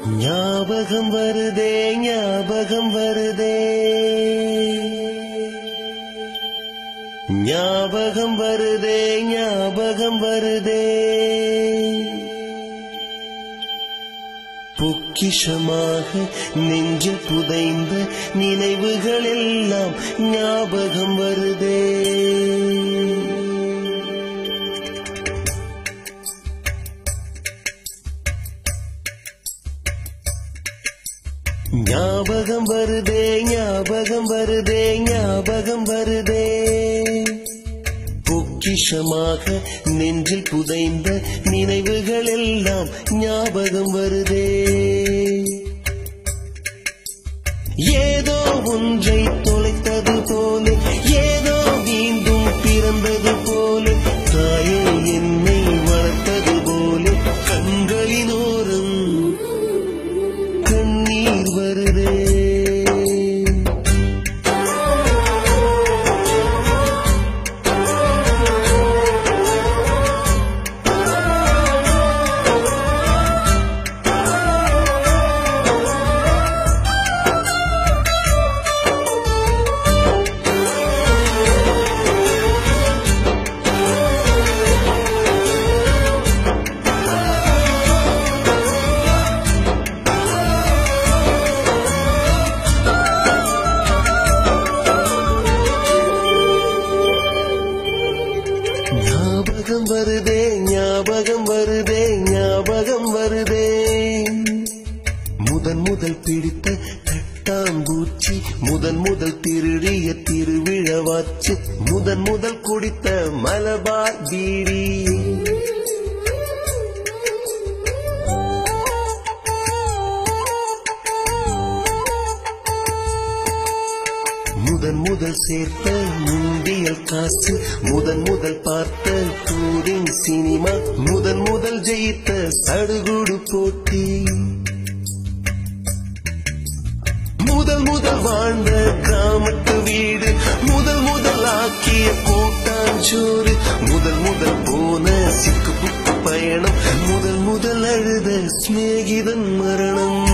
ஞாபகம் வருதே ஞாபகம் வருதே ஞாபகம் வருதே ஞாபகம் வருதே பொக்கிஷமாக நெஞ்சில் புதைந்த நினைவுகள் எல்லாம் ஞாபகம் வருதே ஞாபகம் வருதே ஞாபகம் வருதே ஞாபகம் வருதே பொக்கிஷமாக நெஞ்சில் புதைந்த நினைவுகள் எல்லாம் ஞாபகம் வருதே ஏதோ ஒன்றை தொலைத்தது போல ஏதோ மீண்டும் பிறந்தது போல தாயே என்னை வளர்த்தது போல கண்களினோரம் கண்ணீர் வருதே ஞாபகம் வருதே ஞாபகம் வருதே ஞாபகம் வருதே முதல் பிடித்த தட்டாம்பூச்சி முதல் திருடிய திருவிழவாச்சு முதல் குடித்த மலபார் பீடி முதல் சேர்த்த முண்டியல் காசு முதல் பார்த்த டூரிங் சினிமா முதல் ஜெயித்த சடுகுடு போட்டி முதல் வாழ்ந்த கிராமத்து வீடு முதல் ஆக்கிய கூட்டாஞ்சோறு முதல் போன சிக்கு புக்கு பயணம் முதல் அழுத சிநேகிதன் மரணம்